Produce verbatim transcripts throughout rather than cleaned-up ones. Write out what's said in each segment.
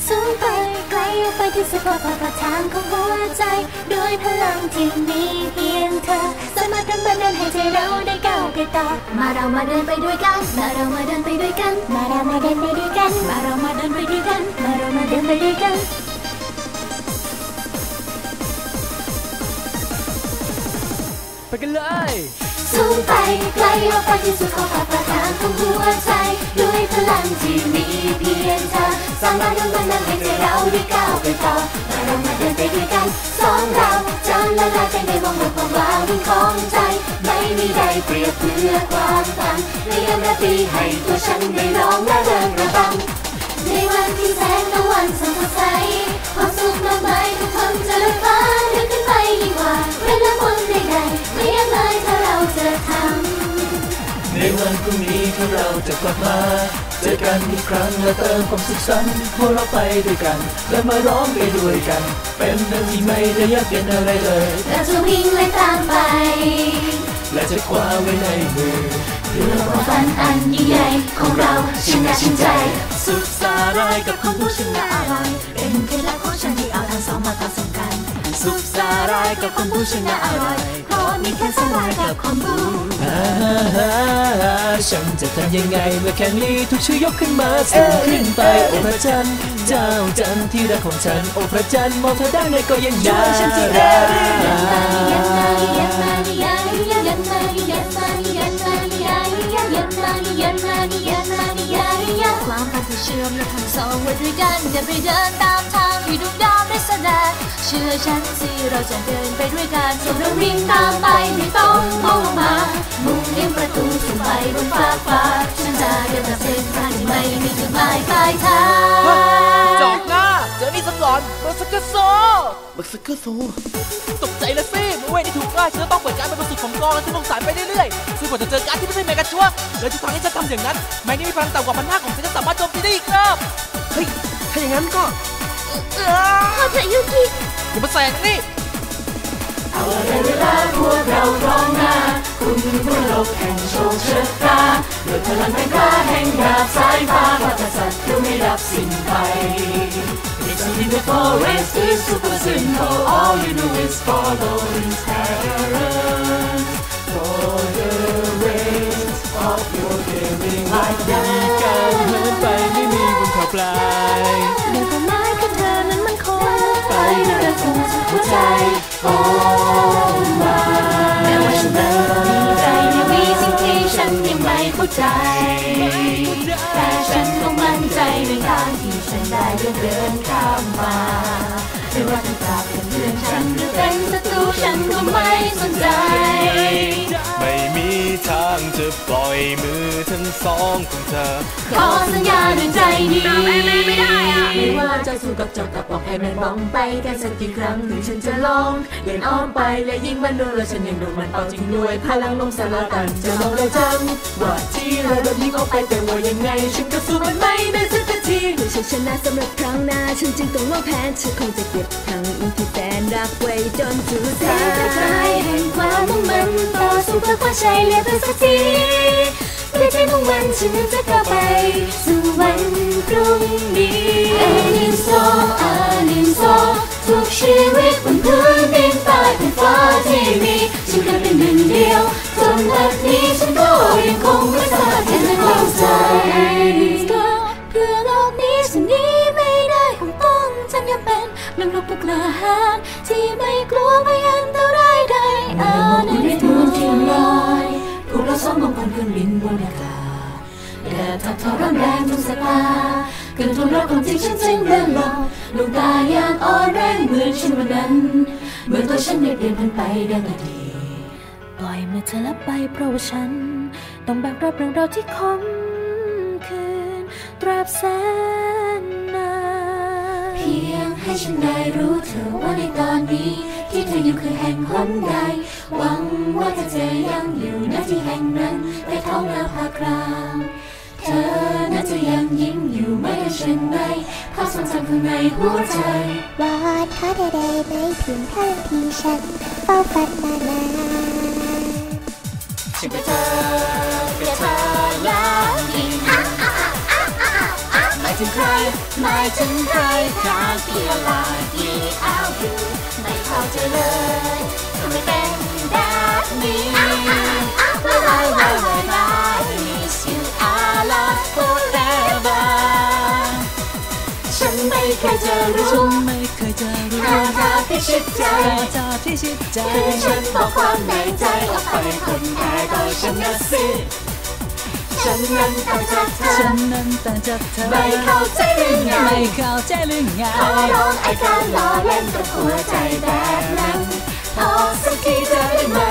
สูงไปไกลไปที่สุดขอบฟ้าทางของหัวใจด้วยพลังที่มีเพียงเธอสามารถทำบันดาลให้ใจเราได้ก้าวไปต่อมาเรามาเดินไปด้วยกันมาเรามาเดินไปด้วยกันมาเรามาเดินไปด้วยกันมาเรามาเดินไปด้วยกันมาเรามาเดินไปด้วยกันไปกันเลยสูงไปไกลออกไปที่สุดของฟ้าประทานของหัวใจด้วยพลังที่มีเพียงเธอสามารถทำบันดาลให้ใจเราได้ก้าวไปต่อมาเรามาเดินไปด้วยกันสองเราจะละลายใจในวงโลกความว้าวุ่นของใจไม่มีใดเปรียบเทียบความฝันในยามราตรีให้ตัวฉันได้ร้องและเดินระบำในวันที่แสงตะวันส่องสดใสความสุขมากมายทุกคนจะลอยฟ้าเดินขึ้นไปยิ่งกว่าเวลามนใดๆไม่ยากเลยถ้าเราจะทำในวันพรุ่งนี้ถ้าเราจะกลับมาเจอกันอีกครั้งและเติมความสุขสันต์พวกเราไปด้วยกันและมาร้องไปด้วยกันเป็นเรื่องที่ไม่ได้ยากเย็นอะไรเลยเราจะวิ่งไล่ตามไปและจะคว้าไว้ในมือเพื่อความฝันอันยิ่งใหญ่ของเราชิงหน้าชิงใจสุขสารายกับคนผู้ชิงหน้าอร่อยเป็นเคล็ดลับของฉันที่เอาทั้งสองมาผสมกันสุขสารายกับคนผู้ชิงหน้าอร่อยเพราะมีแค่สลายกับความบูฉันจะทำยังไงเมื่อแค่นี้ทุกชื่อยกขึ้นมาสูงขึ้นไปโอ้พระจันทร์เจ้าจันทร์ที่รักของฉันโอ้พระจันทร์มองเธอได้ไงก็ยังช่วยฉันที่ได้ความรักที่เชื่อมและทั้งสองไว้ด้วยกันอย่าไปเดินตามทางที่ดวงดาวได้แสดงเชื่อฉันสิเราจะเดินไปด้วยกันส่งเราวิ่งตามไปไม่ต้องมองมามุ่งเลี้ยงประตูสู่ไปบนฟ้าฟ้าฉันจะเดินตามเส้นทางที่ไม่มีจุดหมายปลายทางจอกหน้าเจอนี่สักก่อนเบอร์สเกอร์โซเบอร์สเกอร์โซตกใจละสิเมื่อเว้ยที่ถูกง่ายฉันต้องเปิดการเป็นประสุดของกองและที่ลงสารไปเรื่อยๆซึ่งกว่าจะเจอการที่ไม่ใช่เมกาชัวเลยทุกครั้งที่ฉันทำอย่างนั้นแม้นี่มีพลังต่ำกว่าพันห้าของฉันจะสามารถโจมตีได้อีกครับเฮ้ยถ้าอย่างนั้นก็พอเถอะยูกิอย่ามาแซงนี่เอาเวลาพวกเราร้องหน้าคุณผู้โลกแห่งโชคชะตาด้วยพลังแห่งกล้าแห่งดาบสายฟ้าพระสัตว์ผู้ไม่ดับสิ้นไป It's in the forest is super simple all you do is follow his parents for the race of your giving like that การเหินไปไม่มีบนเขาปลายเดินไปไม้กับเธอนั้นมันคงไปด้วยรักสุดหัวใจโอ้มาแม้ว่าฉันเริ่มมีใจในวิสิ่งที่ฉันยังไม่เข้าใจแต่ฉันต้องมั่นใจในทางที่ฉันได้เดินเดินข้ามมาไม่ว่าจะตาเป็นเพื่อนฉันหรือเป็นศัตรูฉันก็ไม่สนใจไม่มีทางจะปล่อยมือทั้งสองของเธอขอสัญญาด้วยใจนี้ไม่ได้อะไม่ว่าจะสู้กับเจ้ากับปอกให้มันมองไปแค่สักกี่ครั้งถึงฉันจะลองเดินอ้อมไปและยิ่งมันดูแล้วฉันยังดูมันเอาจริงด้วยพลังลมสารตันจะลองได้จำว่าที่เราโดนยิงออกไปแต่ว่ายังไงฉันก็สู้มันไม่ได้สักทีไม่ใช่ชนะสำหรับครั้งหน้าฉันจึงต้องว่าแพ้ฉันคงจะเก็บทั้งอินที่แฟนรักไว้จนสุดท้ายแห่งความมุ่งมั่นต่อสู้เพื่อความใจเรียบสักทีด้วยใจมุ่งมั่นฉันจะก้าวไปสู่วันพรุ่งนี้เอลินโซอาลินโซทุกชีวิตบนพื้นดินใต้แผ่นฟ้าที่มีฉันเคยเป็นหนึ่งเดียวจนบัดนี้ฉันก็ยังคงไม่สามารถที่จะเข้าใจเพื่อโลกนี้ฉันหนีไม่ได้คงต้องจำยังเป็นนักรบผู้กล้าหาญที่ไม่กลัวพยันตรายใดอาในตัวที่ลอยพวกเราสองมองคนขึ้นบินบนอากาศแดดทับทอร้อนแรงทุกสายตาเกินทุนรักของจริงฉันจึงเลื่อนลอยดวงตาอย่างอ่อนแรงเหมือนฉันวันนั้นเมื่อตัวฉันได้เปลี่ยนพันไปดังอดีตปล่อยเมื่อเธอลับไปเพราะว่าฉันต้องแบกรับเรื่องราวที่คมคืนตราบแสนนานเพียงให้ฉันได้รู้เธอว่าในตอนนี้ที่เธออยู่คือแห่งหนใดหวังว่าเธอจะยังอยู่ณที่แห่งนั้นแต่ท้องนาภาครามเธอน่าจะยังยิ้มอยู่ไม่ได้เช่นไรภาพทรงจำข้างในหัวใจวาดภาพใดๆไม่ถึงทางที่ฉันเฝ้าฝันมานานฉันจะเธอจะเธออย่างยิ่งหมายถึถึงใครหมายถึงใครจากที่อะไรที่เอาอยู่ไม่เข้าใจเลยทำไมเป็นแบบนี้ Why why why why why miss you I love forever ฉันไม่เคยจะรู้ฉันไม่เคยจะรู้หาทางที่ชิดใจหาทางที่ชิดใจคือฉันบอกความในใจออกไปคนแพ้ก็ฉันนะสิฉันนั้นต่างจากเธอฉันนั้นต่างจากเธอไม่เข้าใจหรือไงไม่เข้าใจหรือไงขอร้องไอ้การล้อเล่นกับหัวใจแบบนั้นพอสักทีจะได้ไหม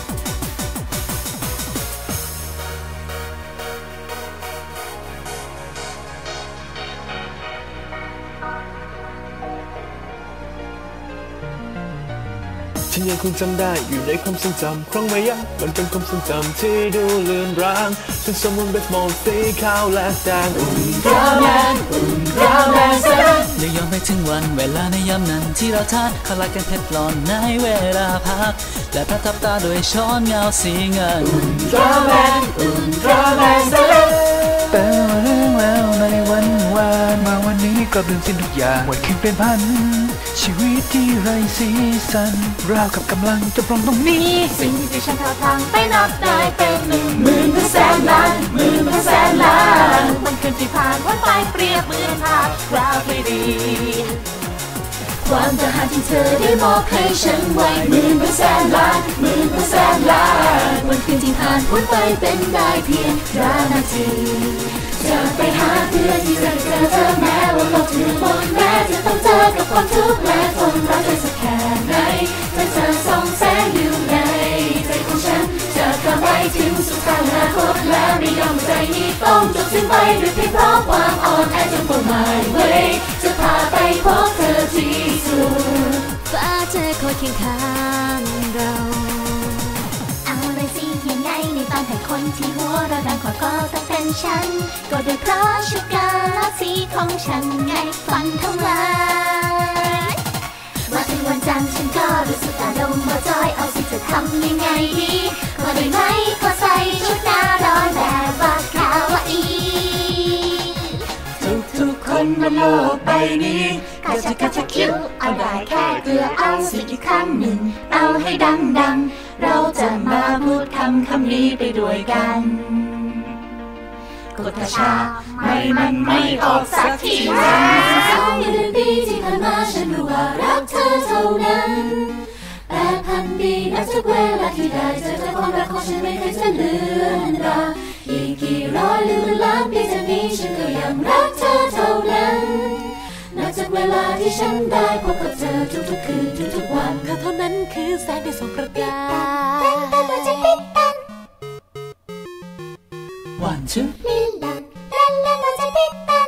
ฉันยังคงจำได้อยู่ในความทรงจำครั้งไม่ยั้งมันเป็นความทรงจำที่ดูเลือนรางฉันสมมุนเป็นมองสีขาวและแดงอุ่นราแมนอุ่นราแมนเซนอย่ายอมไปถึงวันเวลาในยามนั้นที่เราทานเขาลักกันเพชรหลอนในเวลาพักและประทับตาด้วยช้อนเงาสีเงินอุ่นราแมนอุ่นราแมนเซนแต่ว่าเรื่องแล้วในวันวานมาวันนี้กลับลืมสิ้นทุกอย่างวันคืนเป็นพันชีวิตที่ไร้สีสันราวกับกำลังจะปลงตรงนี้สิ่งที่ฉันเท่าทางไปนับได้เป็นหนึ่งหมื่นเป็นแสนล้านหมื่นเป็นแสนล้านมันคืนที่ผ่านวันไปเปรียบเหมือนภาพราวไม่ดีความทหารที่เธอได้มอบให้ฉันไว้หมื่นเป็นแสนล้านหมื่นเป็นแสนล้านวันคืนที่ผ่านวันไปเป็นได้เพียงรานาทีจะไปหาเพื่อที่จะเจอเธอแม้ว่าโลกถึงหมดแม้จะต้องเจอกับความทุกข์และทนรักเธอสักแค่ไหนแต่เธอส่องแสงอยู่ในใจของฉันจะกลับไปถึงสุดท้ายอนาคตและไม่ยอมใจนี้ต้องจบสิ้นไปด้วยเพียงเพราะความอ่อนแอจนเป้าหมายไว้จะพาไปพบเธอที่สุดฟ้าเธอคอยเคียงข้างเราเอาเลยสิยังไงในตอนให้คนที่หัวเราดังขอก็ต้องเป็นฉันก็โดยเพราะชุดกาลสีของฉันไงฝันทั้งหลายมาถึงวันจันทร์ฉันก็รู้สึกอารมณ์บ่จอยเอาสิจะทำยังไงดีขอได้ไหมขอใส่ชุดหน้าร้อนแบบว่าคาวาอีทุกๆคนบนโลกใบนี้กาจะกาจะคิ้วเอาได้แค่เกลือเอาสิอีกครั้งหนึ่งเอาให้ดังๆเราจะมาพูดคำคำนี้ไปด้วยกันกดกระชาไม่มันไม่ออกสักทีสองเดือนปีที่ผ่านมาฉันรู้ว่ารักเธอเท่านั้นแปดพันปีนับจากเวลาที่ได้เจอเธอความรักของฉันไม่เคยจะเลือนรางอีกกี่ร้อยหรือล้านปีจากนี้ฉันก็ยังรักเธอเท่านั้นนับจากเวลาที่ฉันได้พบกับเธอทุกๆคืนทุกๆวันก็เท่านั้นคือแสงที่ส่องประกาย One two Lilan Lilanมันจะปิดตัน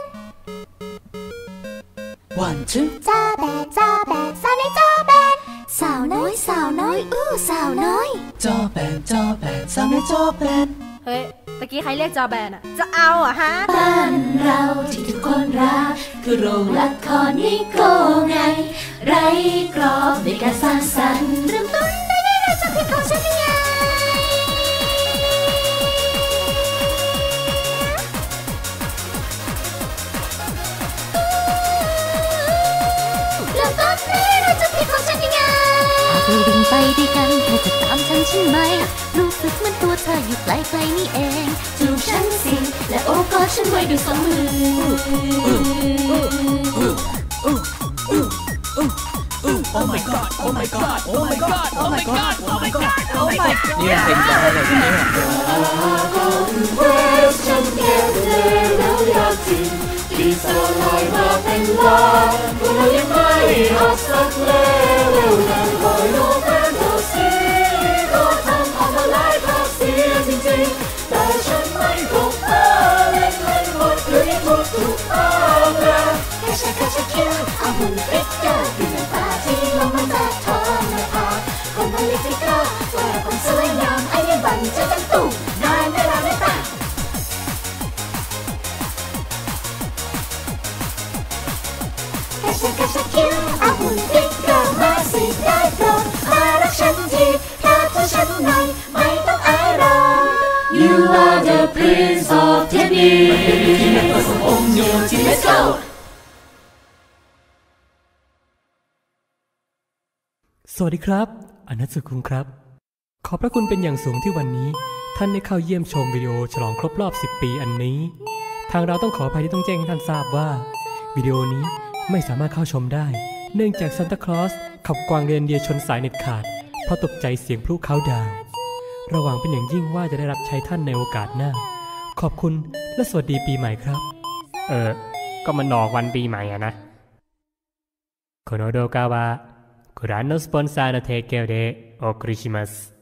One two จ้าแบดจ้าแบดสาวน้อยจ้าแบดสาวน้อยสาวน้อยอู้สาวน้อยจอแบนจอแบนสาวน้อยจอแบนเฮ้ยตะกี้ใครเรียกจอแบนอะจะเอาอะฮะบ้านเราที่ทุกคนรักคือโรงละครนิโก้ไงไร้กรอบในการสร้างสรรค์เริ่มต้นได้ในเรื่องจากเพลงของฉันไงเธอวิ่งไปด้วยกันเธอจะตามฉันใช่ไหมรู้สึกเหมือนตัวเธออยู่ไกลๆนี่เองจูบฉันสิและโอบกอดฉันไว้ด้วยสองมือ Oh my god Oh my god Oh my god Oh my god Oh my god Oh my god นี่เป็นเพลงอะไรเนี่ยฉันแค่เธอแล้วอยากจริงที่สลายมาเป็นลายว่าเรายังไม่ออกสักเลวนั้นคอยรู้แค่เธอสิก็ทำออกมาหลายภาพเสียจริงๆแต่ฉันไม่คงพาเล่นเล่นหมดเลยทุกทุกตาแล้วแค่ฉันแค่ฉันคิดเอาหุ่นฟิกเกอร์เป็นน้ำตาที่ลงมาจากท้องหน้าผากคนผลิตฟิกเกอร์ว่าความสวยงามไอ้ยังบันจะตั้งตู้นานเวลาไม่ต่างแค่ฉันแค่ฉันคิดเอาหุ่นฟิกเกอร์มาสิได้โปรดมารักฉันทีแค่เธอฉันหน่อยไม่ต้องอายเราอยู่ You are the Prince of Tennis มันเป็นพิธีในประสงค์องค์โยจิ Let's go สวัสดีครับอนัทสุขุมครับขอบพระคุณเป็นอย่างสูงที่วันนี้ท่านได้เข้าเยี่ยมชมวิดีโอฉลองครบรอบสิบปีอันนี้ทางเราต้องขออภัยที่ต้องแจ้งให้ท่านทราบว่าวิดีโอนี้ไม่สามารถเข้าชมได้เนื่องจากซานตาคลอสขับกวางเรนเดียร์ชนสายเน็ตขาดเพราะตกใจเสียงพลุเขาดาวระหวังเป็นอย่างยิ่งว่าจะได้รับใช้ท่านในโอกาสหน้าขอบคุณและสวัสดีปีใหม่ครับเออก็มันออกวันปีใหม่อะนะこの動画はご覧のスポンサーの提供でお送りします